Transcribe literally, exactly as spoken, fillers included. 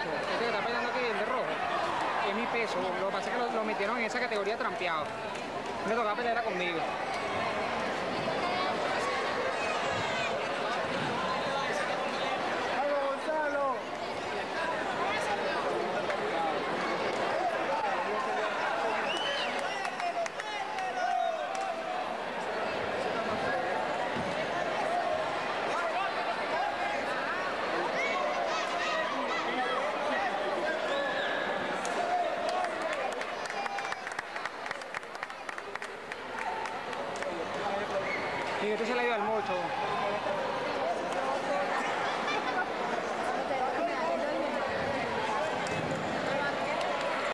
mucho. Este que está peleando aquí, el de rojo, es mi peso. Lo que pasa es que lo, lo metieron en esa categoría trampeado. Me tocaba pelear conmigo. Y este se le dio al mocho.